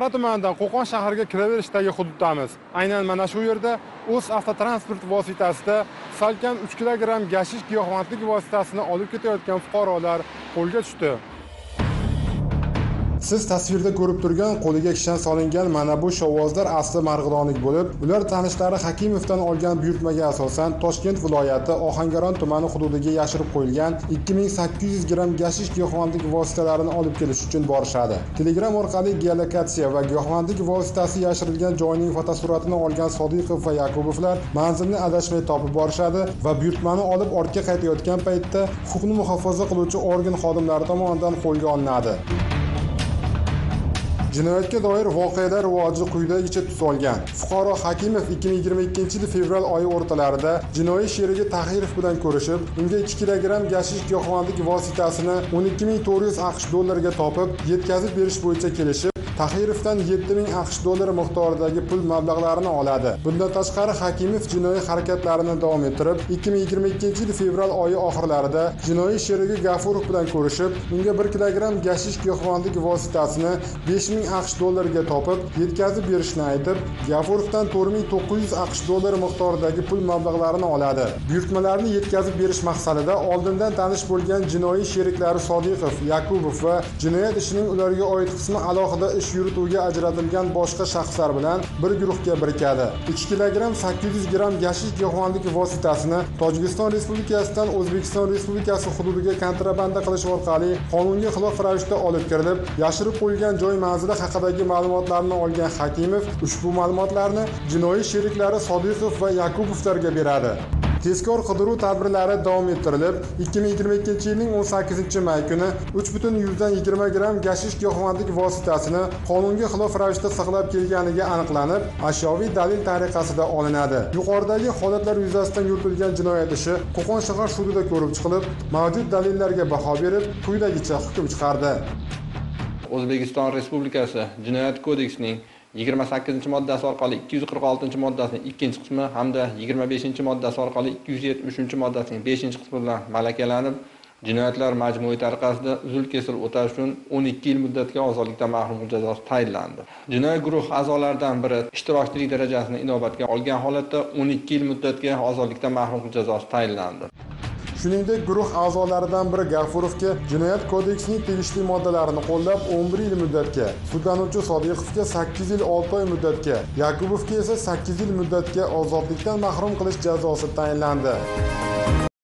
Buxoro tumanidan Qo'qon shahriga kiraverishdagi hududdamiz. Aynan mana shu yerda o'z avtotransport vositasida salkam 3 kilogramm gashish giyohvandlik vositasini olib ketayotgan fuqarolar qo'lga tushdi. Siz tasvirda ko'rib turgan qo'liga kishan solingan mana bu shovvozlar asli marg'ilonlik bo'lib, ular tanishlari Hakimovdan olgan buyurtmaga asosan Toshkent viloyati Ohangaron tumani hududiga yashirib qo'yilgan 2800 gramm gashish giyohvandlik vositalarini olib kelish uchun borishadi. Telegram orqali geolokatsiya va giyohvandlik vositasi yashirilgan joyning fotosuratini olgan Sodiqov va Yakubovlar manzilni adashmay topib borishadi va buyurtmani olib ortga qaytayotgan paytda huquqni muhofaza qiluvchi organ xodimlari tomonidan qo'lga olinadi. Jinoyatga doir voqealar rivoji quyidagicha tus olgan. Fuqaro Hakimov 2022-yil fevral oyi o'rtalarida jinoiy sherigi Tahirov bilan ko'rishib, unga 2 kilogramm gashish giyohvandlik vositasini 12400 AQSh dollariga topib, yetkazib berish bo'yicha kelishib, Tahirovdan 7000 AQSh dollari miqdoridagi pul mablag'larini oladi. Bundan tashqari Hakimov jinoiy harakatlarini davom ettirib, 2022-yil fevral oyi oxirlarida jinoiy sherigi Gafurov bilan ko'rishib, unga 1 kilogramm gashish giyohvandlik vositasini 5000 AQSh dollariga topib, yetkazib berishni aytib, Gafurovdan 4900 AQSh dollari miqdoridagi pul mablag'larini oladi. Buyurtmalarni yetkazib berish maqsadida oldindan tanish bo'lgan jinoiy sheriklari Sodiqov, Yakubov va jinoyat ishining ularga oid qismi alohida ish yurituvga ajratilgan boshqa shaxslar bilan bir guruhga birikadi. 2 kilogramm 800 gramm gashish giyohvandlik vositasini Tojikiston Respublikasidan O'zbekiston Respublikasi hududiga kontrabanda qilish orqali qonunga xilof ravishda olib kirilib, yashirib qo'yilgan joy manzili haqidagi ma'lumotlarni olgan Hakimov ushbu ma'lumotlarni jinoiy sheriklari Sodiqov va Yakubovlarga beradi. Tezkor qidiruv tadbirlari davom ettirilib, 2022-yilning 18-may kuni 3,20 gramm gashish giyohvandlik vositasini qonunga xilof ravishda saqlab kelganiga aniqlanib, ashyoviy dalil tariqasida olinadi. Yuqoridagi holatlar yuzasidan yuritilgan jinoyat ishi Qo'qon shahar sudida ko'rib chiqilib, mavjud dalillarga baho berib, quyidagicha hukm chiqardi. O'zbekiston Respublikasi Jinoyat kodeksining 28-moddasi orqali 246-moddasining 2-qismi hamda 25-moddasi orqali 273-moddasining 5-qismi bilan malakalanib, jinoyatlar majmui tariqasida uzil-kesil o'tash uchun 12 yil muddatga ozodlikdan mahrum jazosi tayinlandi. Jinoiy guruh a'zolaridan biri ishtirokchilik darajasini inobatga olgan holatda 12 yil muddatga ozodlikdan mahrum jazosi tayinlandi. Shuningdek, guruh a'zolaridan biri Gafurovga jinoyat kodeksining tegishli moddalarini qo'llab 11 yil muddatga, sudlanuvchi Sodiqovga 8 yil 6 oy muddatga, Yakubovga esa 8 yil muddatga ozodlikdan mahrum qilish jazosi tayinlandi.